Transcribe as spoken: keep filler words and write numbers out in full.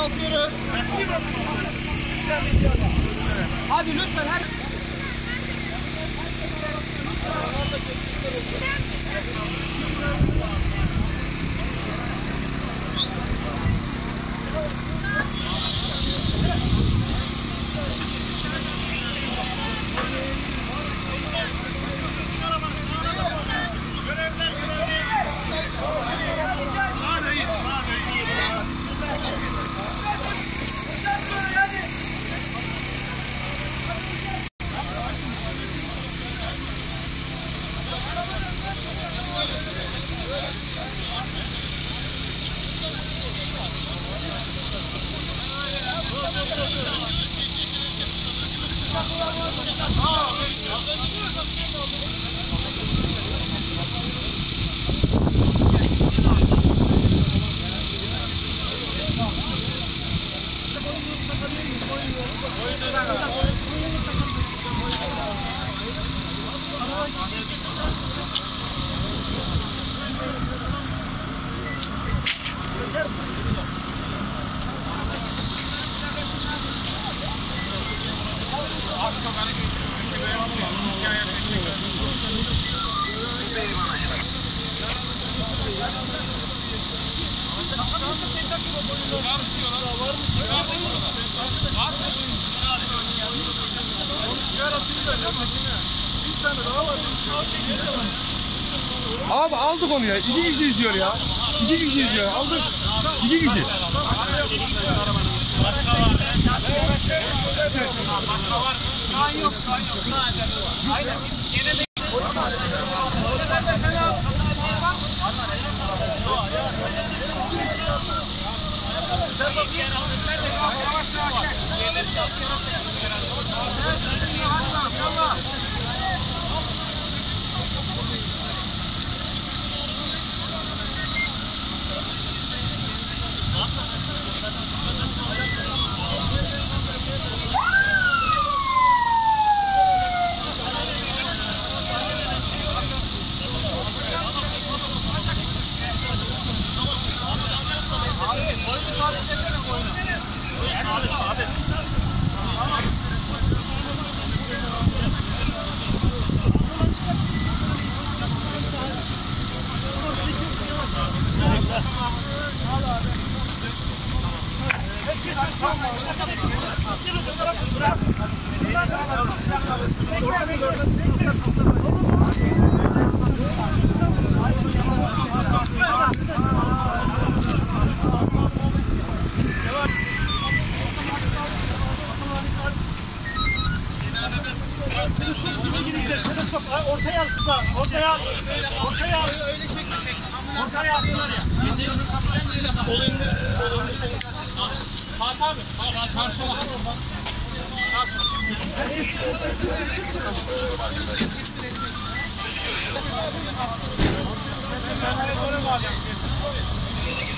Kalkıyoruz. Hadi lütfen her... Abi aldık onu ya. İki kişi izliyor ya. İki kişi izliyor. Aldık. İki kişi. Başka var. Kaan yok. Kaan yok. Aynen. Gene de. Yavaş yavaş çek. Ortaya al kızlar, ortaya al, ortaya al, öyle şekilde çek, ortaya aldılar ya. Olayını, Fatih abi, karşıla. Çık, çık, çık, çık, çık. Sen nereye doğru mu alacaksın?